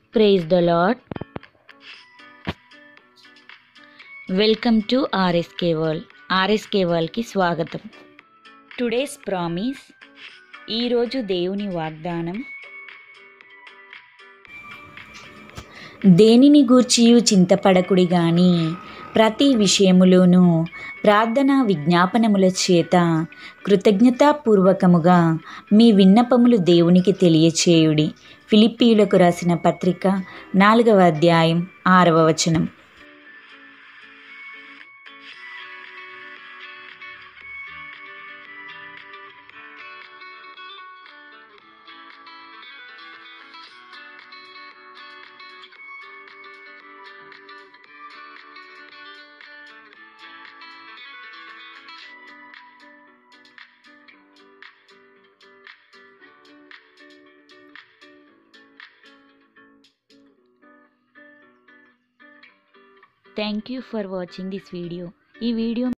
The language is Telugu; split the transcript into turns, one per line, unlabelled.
Praise the Lord. Welcome to RSK world. RSK వరల్డ్కి స్వాగతం. టుడేస్ ప్రామిస్, ఈరోజు దేవుని వాగ్దానం. దేనిని గూర్చియు చింతపడకుడి గాని ప్రతి విషయములోనూ ప్రార్థనా విజ్ఞాపనముల చేత కృతజ్ఞతాపూర్వకముగా మీ విన్నపములు దేవునికి తెలియచేయుడి. ఫిలిప్పీయులకు రాసిన పత్రిక 4వ అధ్యాయం 6వ వచనం. Thank you for watching this video. ఈ వీడియో